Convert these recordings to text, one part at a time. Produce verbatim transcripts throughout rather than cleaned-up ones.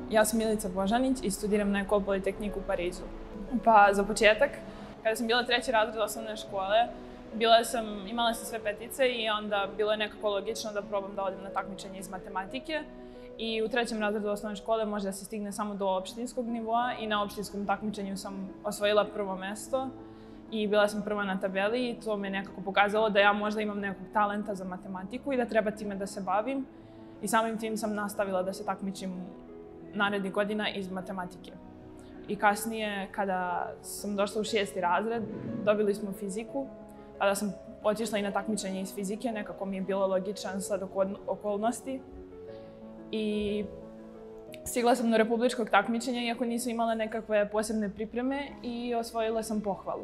Ja sam Milica Božanić i studiram na Ecole Polytechnique u Parizu. Pa za početak, kada sam bila treći razred osnovne škole, bila sam, imala sam sve petice i onda bilo je nekako logično da probam da odem na takmičenje iz matematike. I u trećem razredu osnovne škole može da se stigne samo do opštinskog nivoa i na opštinskom takmičenju sam osvojila prvo mesto i bila sam prva na tabeli i to me nekako pokazalo da ja možda imam nekog talenta za matematiku i da treba time da se bavim. I samim tim sam nastavila da se takmičim narednih godina iz matematike. I kasnije, kada sam došla u šesti razred, dobili smo fiziku. Tada sam otišla i na takmičenje iz fizike, nekako mi je bilo logičan sad okolnosti. I stigla sam do republičkog takmičenja, iako nisu imala nekakve posebne pripreme, i osvojila sam pohvalu.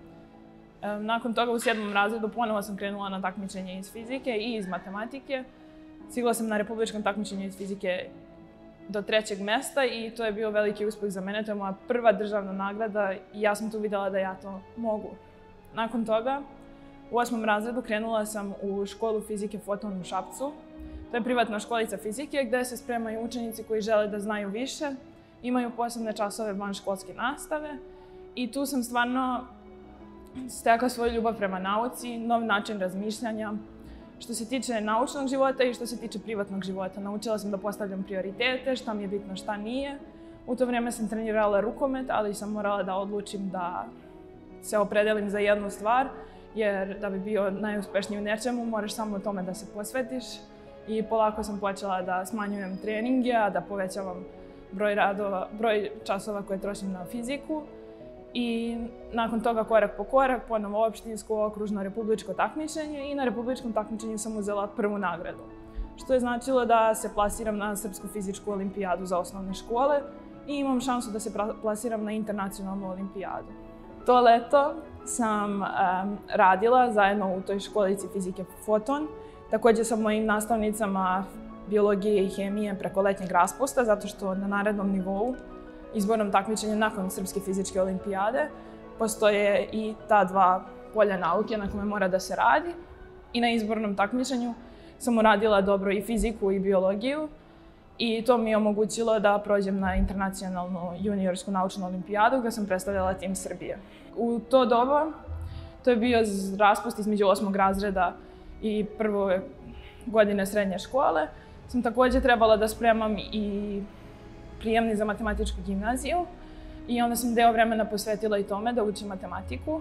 Nakon toga u sedmom razredu ponovo sam krenula na takmičenje iz fizike i iz matematike. Stigla sam na republičkom takmičenju iz fizike do trećeg mesta i to je bio veliki uspeh za mene. To je moja prva državna nagrada i ja sam tu videla da ja to mogu. Nakon toga, u osmom razredu krenula sam u školu fizike Foton u Šapcu. To je privatna školica fizike gde se spremaju učenici koji žele da znaju više, imaju posebne časove vanškolske nastave i tu sam stvarno stekla svoju ljubav prema nauci, nov način razmišljanja. Što se tiče naučnog života i što se tiče privatnog života. Naučila sam da postavljam prioritete, šta mi je bitno, šta nije. U to vrijeme sam trenirala rukomet, ali sam morala da odlučim da se opredelim za jednu stvar, jer da bi bio najuspešniji u nečemu, moraš samo tome da se posvetiš. I polako sam počela da smanjujem treninge, a da povećavam broj, radova, broj časova koje trošim na fiziku. I nakon toga korak po korak, ponovo opštinsko, okružno, republičko takmičenje i na republičkom takmičenju sam uzela prvu nagradu. Što je značilo da se plasiram na Srpsku fizičku olimpijadu za osnovne škole i imam šansu da se plasiram na internacionalnu olimpijadu. To leto sam um, radila zajedno u toj školici fizike Foton. Također sa mojim nastavnicama biologije i hemije preko letnjeg raspusta, zato što na narednom nivou, izbornom takmičenju nakon Srpske fizičke olimpijade, postoje i ta dva polja nauke na kome mora da se radi. I na izbornom takmičenju sam uradila dobro i fiziku i biologiju i to mi je omogućilo da prođem na internacionalnu juniorsku naučnu olimpijadu gdje sam predstavljala tim Srbije. U to doba, to je bio raspust između osmog razreda i prve godine srednje škole, sam također trebala da spremam i prijemni za matematičku gimnaziju i onda sam deo vremena posvetila i tome da učim matematiku.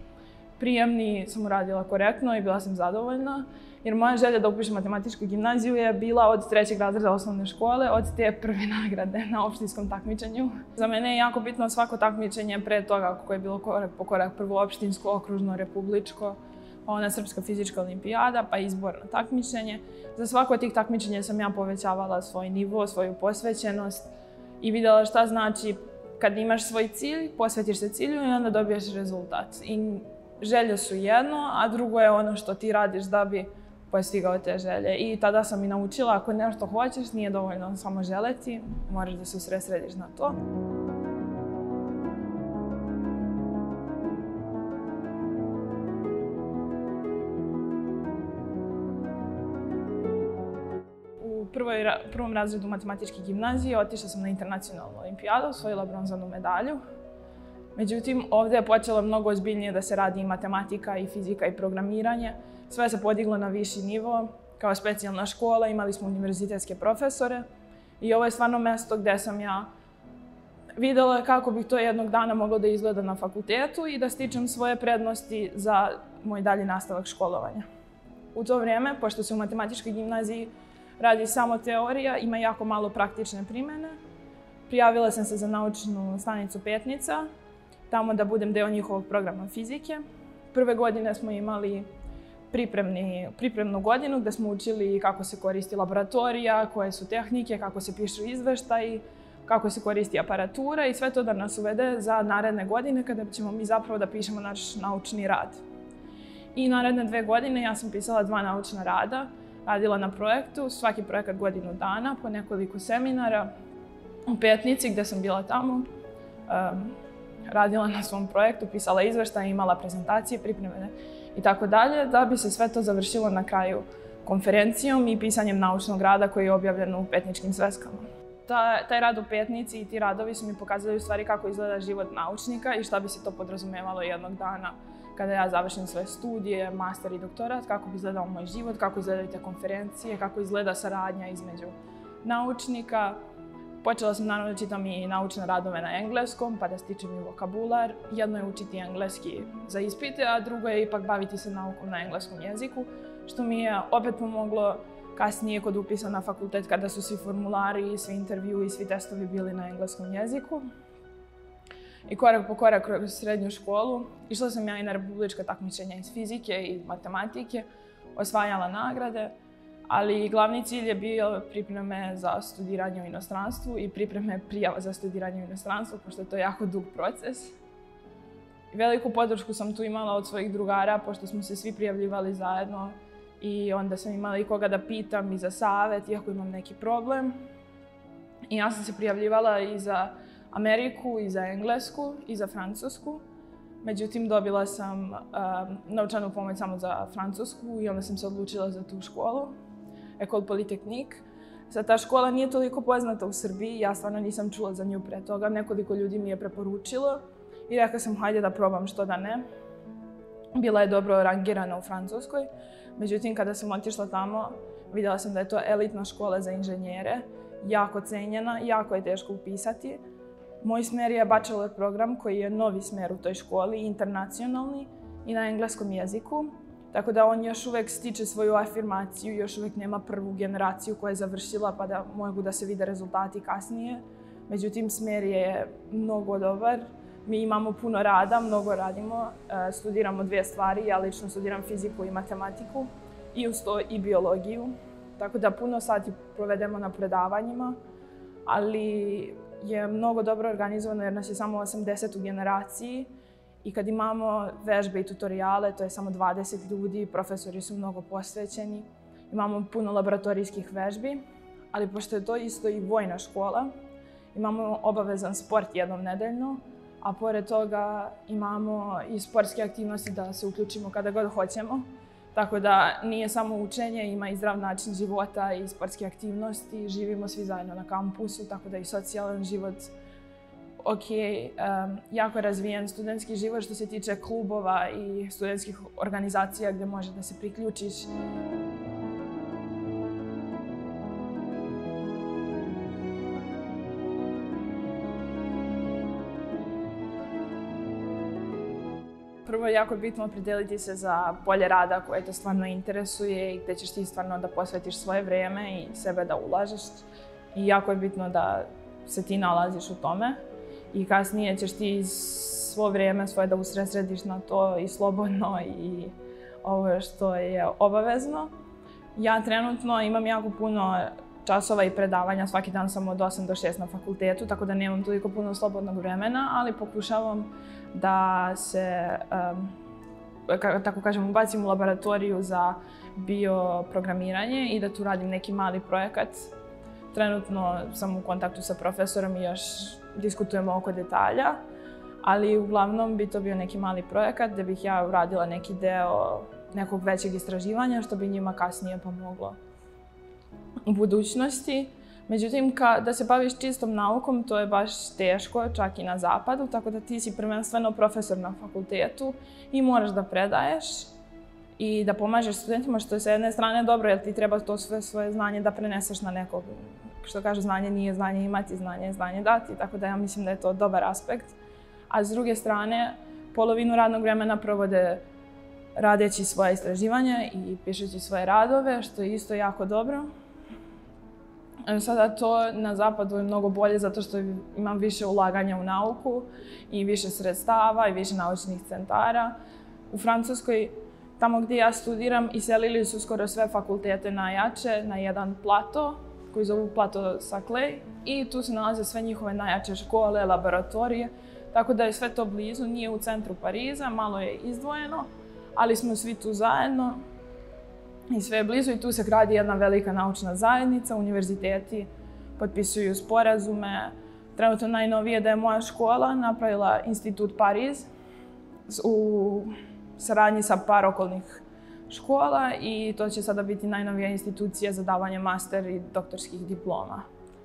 Prijemni sam uradila korektno i bila sam zadovoljna, jer moja želja da upišem matematičku gimnaziju je bila od trećeg razreda osnovne škole, od te prve nagrade na opštinskom takmičenju. Za mene je jako bitno svako takmičenje pre toga koje je bilo korak po korak, prvo opštinsko, okružno, republičko, pa onda Srpska fizička olimpijada, pa izborno takmičenje. Za svako od tih takmičenja sam ja povećavala svoj nivo, svoju posvećenost i videla šta znači kad imaš svoj cilj, posvetiš se cilju i onda dobiješ rezultat. I želje su jedno, a drugo je ono što ti radiš da bi postigao te želje. I tada sam i naučila, ako nešto hoćeš, nije dovoljno samo želeti, moraš da se usredsrediš na to. U prvoj, prvom razredu matematičke gimnazije otišla sam na internacionalnu olimpijadu, osvojila bronzanu medalju. Međutim, ovdje je počelo mnogo ozbiljnije da se radi i matematika, i fizika, i programiranje. Sve se podiglo na viši nivo. Kao specijalna škola imali smo univerzitetske profesore i ovo je stvarno mjesto gdje sam ja videla kako bi to jednog dana moglo da izgleda na fakultetu i da stičem svoje prednosti za moj dalji nastavak školovanja. U to vrijeme, pošto se u matematičkoj gimnaziji radi samo teorija, ima jako malo praktične primjene, prijavila sam se za naučnu stanicu Petnica, tamo da budem deo njihovog programa fizike. Prve godine smo imali pripremni, pripremnu godinu gdje smo učili kako se koristi laboratorija, koje su tehnike, kako se pišu izveštaji, kako se koristi aparatura i sve to da nas uvede za naredne godine kada ćemo mi zapravo da pišemo naš naučni rad. I naredne dve godine ja sam pisala dva naučna rada, radila na projektu, svaki projekat godinu dana, po nekoliko seminara u Petnici gdje sam bila tamo. Um, radila na svom projektu, pisala izveštaje, imala prezentacije, pripremene i tako dalje, da bi se sve to završilo na kraju konferencijom i pisanjem naučnog rada koji je objavljen u Petničkim sveskama. ta, taj rad u Petnici i ti radovi su mi pokazali u stvari kako izgleda život naučnika i šta bi se to podrazumevalo jednog dana kada ja završim svoje studije, master i doktorat, kako bi izgledao moj život, kako izgledaju te konferencije, kako izgleda saradnja između naučnika. Počela sam naravno da čitam i naučne radove na engleskom, pa da stičem i vokabular. Jedno je učiti engleski za ispite, a drugo je ipak baviti se naukom na engleskom jeziku, što mi je opet pomoglo kasnije kod upisa na fakultet kada su svi formulari, svi intervjui i svi testovi bili na engleskom jeziku. I korak po korak kroz srednju školu išla sam ja i na republička takmičenja iz fizike i matematike, osvajala nagrade, ali glavni cilj je bio pripreme za studiranje u inostranstvu i pripreme prijava za studiranje u inostranstvu, pošto je to jako dug proces. Veliku podršku sam tu imala od svojih drugara, pošto smo se svi prijavljivali zajedno i onda sam imala i koga da pitam i za savjet, iako imam neki problem. I ja sam se prijavljivala i za Ameriku, i za Englesku, i za Francusku. Međutim, dobila sam um, novčanu pomoć samo za Francusku i onda sam se odlučila za tu školu, École Polytechnique. Sad, ta škola nije toliko poznata u Srbiji, ja stvarno nisam čula za nju pre toga. Nekoliko ljudi mi je preporučilo i rekla sam hajde da probam, što da ne. Bila je dobro rangirana u Francuskoj, međutim, kada sam otišla tamo, vidjela sam da je to elitna škola za inženjere, jako cenjena, jako je teško upisati. Moj smer je bachelor program koji je novi smer u toj školi, internacionalni i na engleskom jeziku. Tako da on još uvek stiče svoju afirmaciju, još uvek nema prvu generaciju koja je završila pa da mogu da se vide rezultati kasnije. Međutim, smer je mnogo dobar. Mi imamo puno rada, mnogo radimo, studiramo dvije stvari. Ja lično studiram fiziku i matematiku i uz to i biologiju. Tako da puno sati provedemo na predavanjima, ali je mnogo dobro organizovano jer nas je samo osamdeset u generaciji i kad imamo vežbe i tutoriale, to je samo dvadeset ljudi, profesori su mnogo posvećeni, imamo puno laboratorijskih vežbi, ali pošto je to isto i vojna škola, imamo obavezan sport jednom nedeljno, a pored toga imamo i sportske aktivnosti da se uključimo kada god hoćemo. Tako da nije samo učenje, ima i zdrav način života i sportske aktivnosti. Živimo svi zajedno na kampusu, tako da i socijalan život. Ok, um, jako je razvijen studentski život što se tiče klubova i studentskih organizacija gdje može da se priključiš. Prvo je jako bitno opredeliti se za polje rada koje te stvarno interesuje i gdje ćeš ti stvarno da posvetiš svoje vrijeme i sebe da ulažeš. I jako je bitno da se ti nalaziš u tome i kasnije ćeš ti svo vrijeme svoje da usredsrediš na to i slobodno i ovo što je obavezno. Ja trenutno imam jako puno časova i predavanja, svaki dan sam od osam do šest na fakultetu, tako da nemam toliko puno slobodnog vremena, ali pokušavam da se, um, tako kažem, ubacim u laboratoriju za bioprogramiranje i da tu radim neki mali projekat. Trenutno sam u kontaktu sa profesorom i još diskutujemo oko detalja, ali uglavnom bi to bio neki mali projekat gdje bih ja uradila neki deo nekog većeg istraživanja što bi njima kasnije pomoglo u budućnosti. Međutim, da se baviš čistom naukom, to je baš teško, čak i na zapadu, tako da ti si prvenstveno profesor na fakultetu i moraš da predaješ i da pomažeš studentima, što je s jedne strane dobro, jer ti treba to sve svoje znanje da preneseš na nekog. Što kaže, znanje nije znanje imati, znanje je znanje dati, tako da ja mislim da je to dobar aspekt. A s druge strane, polovinu radnog vremena provode radeći svoje istraživanja i pišući svoje radove, što je isto jako dobro. Sada to na zapadu je mnogo bolje zato što imam više ulaganja u nauku i više sredstava i više naučnih centara. U Francuskoj, tamo gdje ja studiram, iselili su skoro sve fakultete najjače na jedan plato koji zovu plato Saclay i tu se nalaze sve njihove najjače škole, laboratorije, tako da je sve to blizu, nije u centru Pariza, malo je izdvojeno, ali smo svi tu zajedno. I sve je blizu i tu se gradi jedna velika naučna zajednica, univerziteti potpisuju sporazume. Trenutno najnovije da je moja škola napravila Institut Pariz u saradnji sa par okolnih škola i to će sada biti najnovija institucija za davanje master i doktorskih diploma.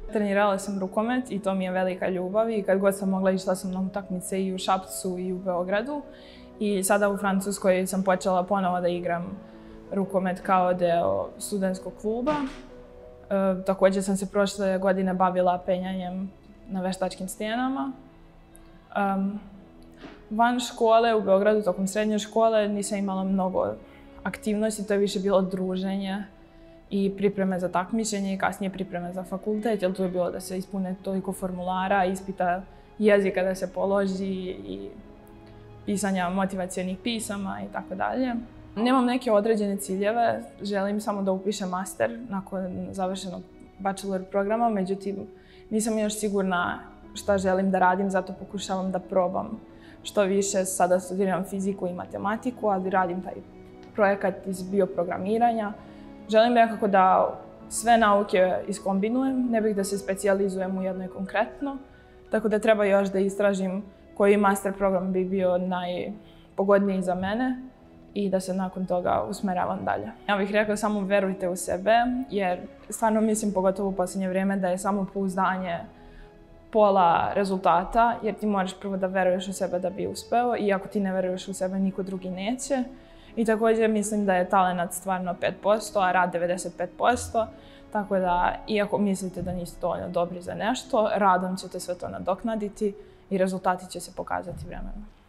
Trenirala sam rukomet i to mi je velika ljubav i kad god sam mogla išla sam na utakmice i u Šapcu i u Beogradu. I sada u Francuskoj sam počela ponovo da igram rukomet kao deo studentskog kluba. E, također sam se prošle godine bavila penjanjem na veštačkim stenama. Um, van škole u Beogradu, tokom srednje škole, nisam imala mnogo aktivnosti, to je više bilo druženje i pripreme za takmičenje i kasnije pripreme za fakultet, jer tu je bilo da se ispune toliko formulara, ispita jezika da se položi i pisanja motivacionih pisama i tako dalje. Nemam neke određene ciljeve, želim samo da upišem master nakon završenog bachelor programa, međutim nisam još sigurna šta želim da radim, zato pokušavam da probam što više. Sada studiram fiziku i matematiku, ali radim taj projekat iz bioprogramiranja. Želim nekako da sve nauke iskombinujem, ne bih da se specijalizujem u jednoj konkretno, tako da treba još da istražim koji master program bi bio najpogodniji za mene i da se nakon toga usmeravam dalje. Ja bih rekla samo verujte u sebe, jer stvarno mislim, pogotovo u posljednje vrijeme, da je samopouzdanje pola rezultata, jer ti moraš prvo da veruješ u sebe da bi uspeo i ako ti ne veruješ u sebe, niko drugi neće. I također mislim da je talenat stvarno pet posto, a rad devedeset pet posto. Tako da, iako mislite da niste dovoljno dobri za nešto, radom ćete sve to nadoknaditi i rezultati će se pokazati vremenom.